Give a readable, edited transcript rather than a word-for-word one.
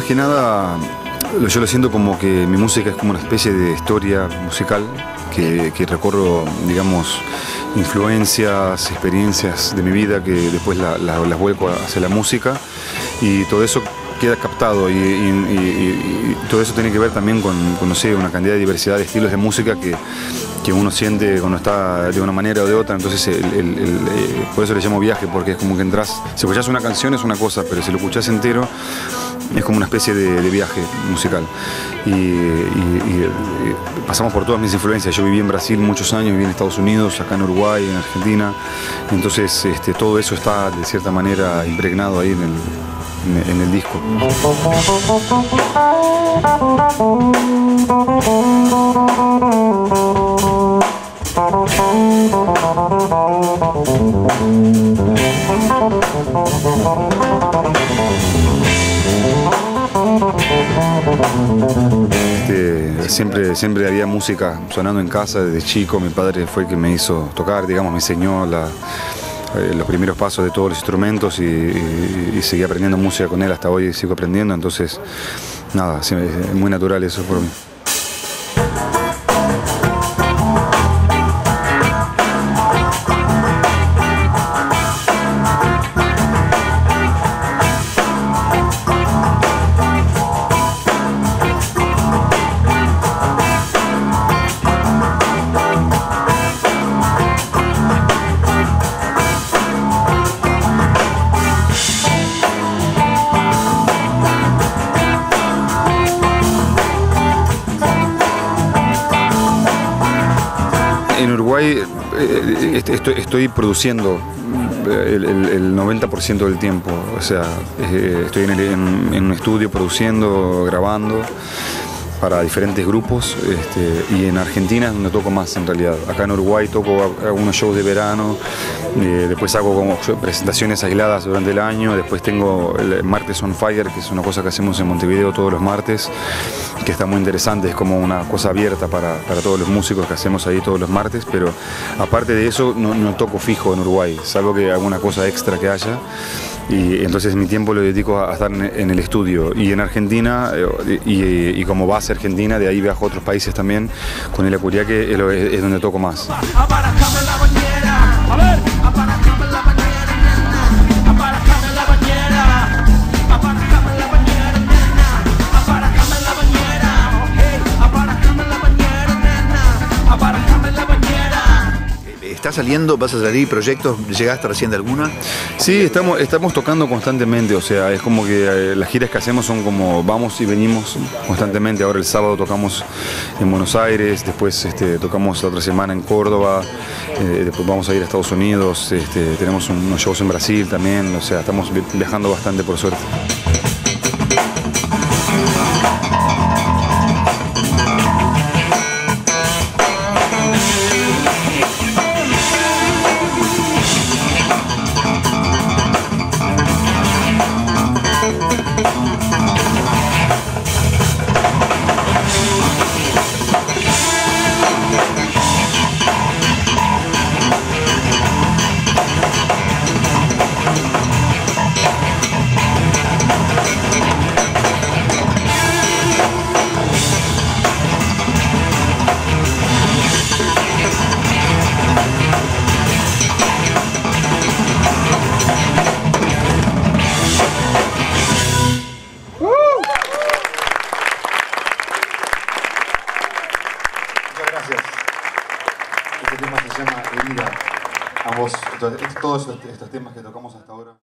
que nada, yo lo siento como que mi música es como una especie de historia musical que recorro, digamos, influencias, experiencias de mi vida que después las vuelco hacia la música, y todo eso queda captado y todo eso tiene que ver también con, no sé, una cantidad de diversidad de estilos de música que uno siente cuando está de una manera o de otra. Entonces por eso le llamo viaje, porque es como que entras, si escuchás una canción es una cosa, pero si lo escuchás entero es como una especie de viaje musical. Y pasamos por todas mis influencias. Yo viví en Brasil muchos años, viví en Estados Unidos, acá en Uruguay, en Argentina. Entonces todo eso está de cierta manera impregnado ahí en el disco. Siempre había música sonando en casa desde chico. Mi padre fue el que me hizo tocar, digamos, me enseñó los primeros pasos de todos los instrumentos y seguí aprendiendo música con él, hasta hoy sigo aprendiendo. Entonces, nada, es muy natural eso por mí. En Uruguay estoy produciendo el 90% del tiempo, o sea, estoy en un estudio produciendo, grabando para diferentes grupos, y en Argentina es donde toco más en realidad. Acá en Uruguay toco algunos shows de verano, después hago como presentaciones aisladas durante el año, después tengo el Martes on Fire, que es una cosa que hacemos en Montevideo todos los martes, que está muy interesante, es como una cosa abierta para todos los músicos que hacemos ahí todos los martes, pero aparte de eso no toco fijo en Uruguay, salvo que alguna cosa extra que haya. Y entonces mi tiempo lo dedico a estar en el estudio. Y en Argentina, y como base Argentina, de ahí viajo a otros países también, con el Apuriaque es donde toco más. ¿Estás saliendo? ¿Vas a salir proyectos? ¿Llegaste recién de alguna? Sí, estamos tocando constantemente, o sea, es como que las giras que hacemos son como vamos y venimos constantemente. Ahora el sábado tocamos en Buenos Aires, después tocamos la otra semana en Córdoba, después vamos a ir a Estados Unidos, tenemos unos shows en Brasil también, o sea, estamos viajando bastante por suerte. Gracias. Este tema se llama Herida. A vos, todos estos temas que tocamos hasta ahora.